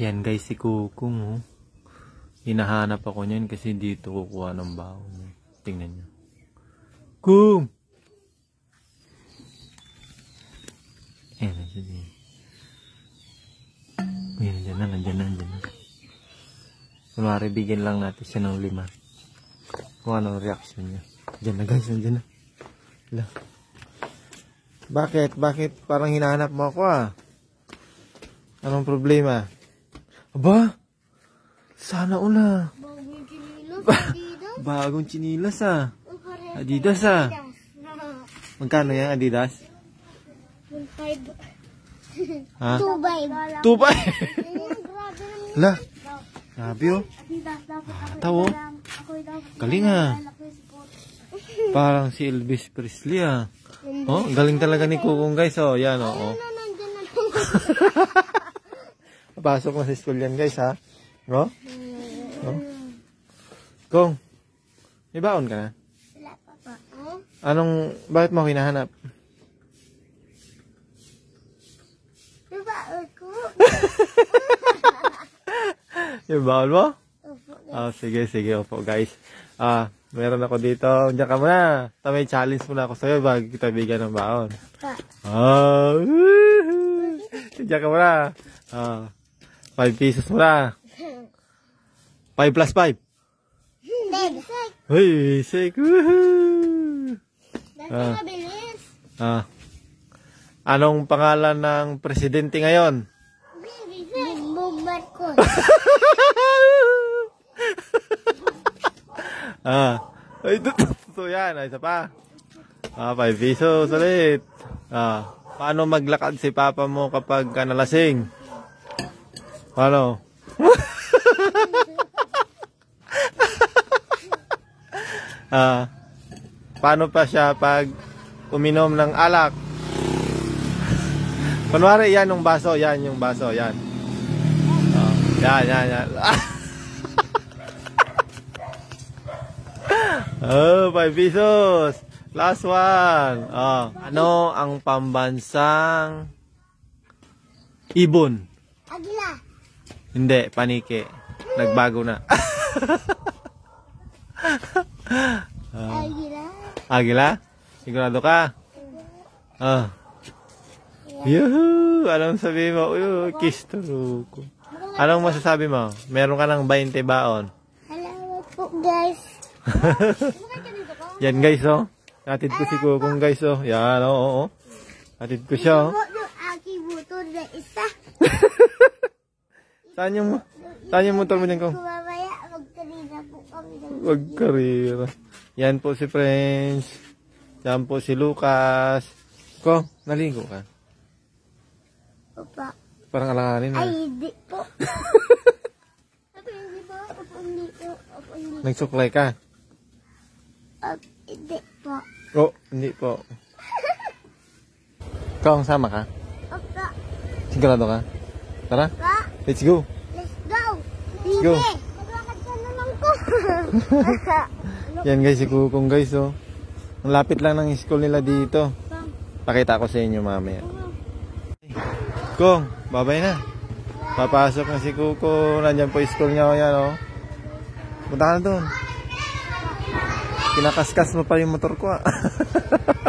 Yan guys, si Kukong oh. Hinahanap ako niyan kasi dito kukuha ng baon. Tingnan nyo. Kung! Ayan, nandiyan na. Ayan, nandiyan na. Kunwari, bigyan lang natin siya ng 5. Kung anong reaction niya. Diyan na guys, nandiyan na. Wala. Bakit parang hinahanap mo ako ah? Anong problema? Aba? Sana una. Bagong chinilas ah. Adidas ah. Magkano yan Adidas? 1.5. Ha? 2.5. 2.5? Lah. Sabi oh. Tawo. Galing ah. Parang si Elvis Presley ah. Oh, galing talaga ni Kukong guys oh. Yan oh. Pasok mo sa school yan guys ha. No? No? Kung, may baon ka na? Wala pa po. Bakit mo hinahanap? Yung baon ko. Yung baon mo? Opo. Sige, opo guys. Meron ako dito. Diyan ka muna. May challenge muna ako sa'yo bago kita bigyan ng baon. Diyan ka muna. 5 pesos muna. 5 plus 5. Uy, shake. Woohoo! Mabilis. Anong pangalan ng presidente ngayon? Bongbong Marcos. Ay, ito yan. Isa pa. 5 pesos ulit. Paano maglakad si papa mo kapag nalasing? Paano? Paano pa siya pag uminom ng alak? Kunwari, yan yung baso. Yan yung baso. Yan. Yan. 5 pesos. Last one. Ano ang pambansang ibon? Agila. Hindi, panike. Nagbago na. Agila. Agila? Sigurado ka? Yuhu! Anong sabi mo? Kiss to ko. Anong masasabi mo? Meron ka ng 20 baon. Salamat po guys. Yan guys oh. Hatid ko si Kukong guys oh. Yan oh. Hatid ko siya oh. Yung aking buto na isa. Saan yung motor mo dyan Kung? Kumamaya, magkarina po kami. Magkarira. Yan po si Prince. Yan po si Lucas. Kung, naligo ka? Opa. Parang alanganin na. Ay, hindi po. Opo, hindi po. Opo, hindi po. Opo, hindi po. Nagsuklay ka? Hindi po. Oh, hindi po. Kung, sama ka? Opa. Sigurado ka? Tara, Opa. let's go. Let's go. Go. Maglakad ka na lang ko. Yan guys, si Kukong guys oh. Ang lapit lang ng school nila dito. Pakita ko sa inyo mamaya. Kung, babay na. Papasok na si Kukong. Nandyan po yung school niya. Yan oh. Punta ka na doon. Kinakaskas mo pa yung motor ko ah.